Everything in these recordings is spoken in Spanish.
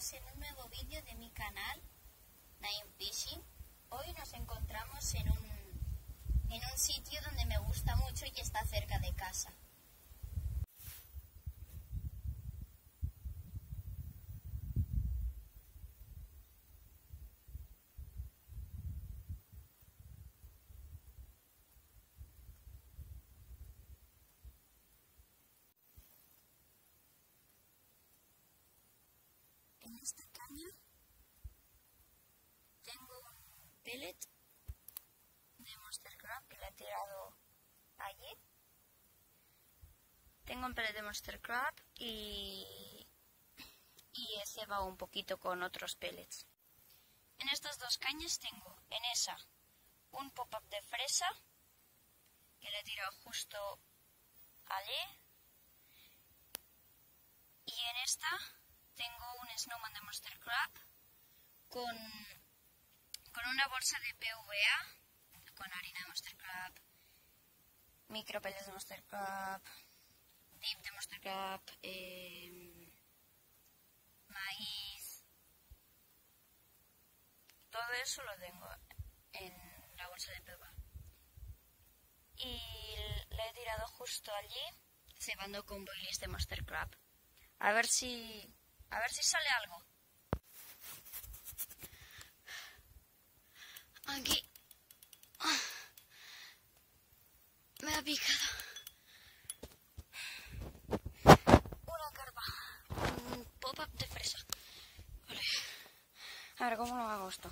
bienvenidos en un nuevo vídeo de mi canal Naim Fishing. Hoy nos encontramos en un sitio donde me gusta mucho y está cerca de casa. En esta caña tengo un pellet de Monster Crab que le he tirado allí. Tengo un pellet de Monster Crab y he cebado un poquito con otros pellets. En estas dos cañas tengo en esa un pop-up de fresa que le he tirado justo allí, y en esta tengo un Snowman de Monster Crab con una bolsa de PVA, con harina de Monster Crab, micropellets de Monster Crab, dip de Monster Crab, maíz. Todo eso lo tengo en la bolsa de PVA. Y le he tirado justo allí, cebando con boilies de Monster Crab. A ver si sale algo. Aquí me ha picado una carpa, un pop-up de fresa. Vale. A ver cómo lo hago esto.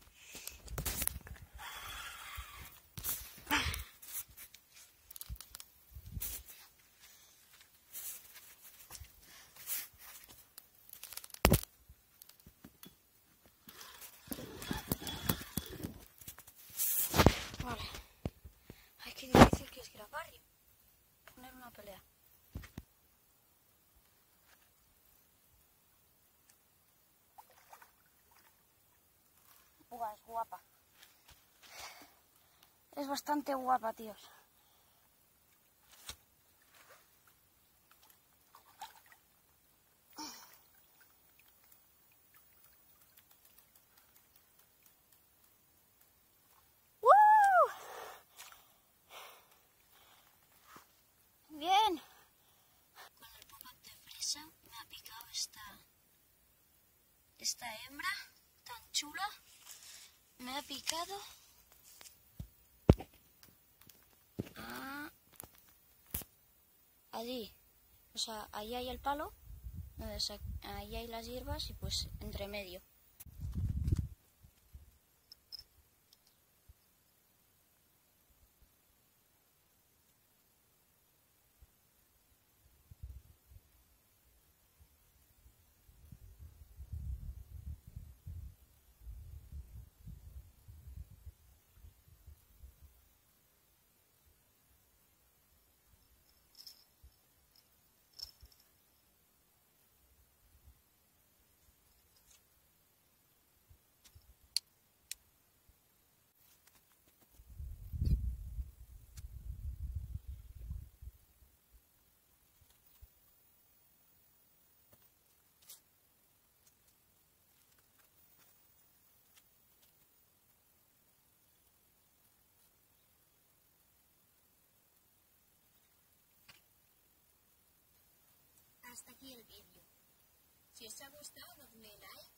Vale. Ay, qué difícil que es grabar y poner una pelea. Buah, es guapa. Es bastante guapa, tíos. Bien. Con el pop-up de fresa me ha picado esta hembra tan chula. Me ha picado allí. O sea, ahí hay el palo, ahí hay las hierbas y pues entre medio. Hasta aquí el vídeo. Si os ha gustado, dadle like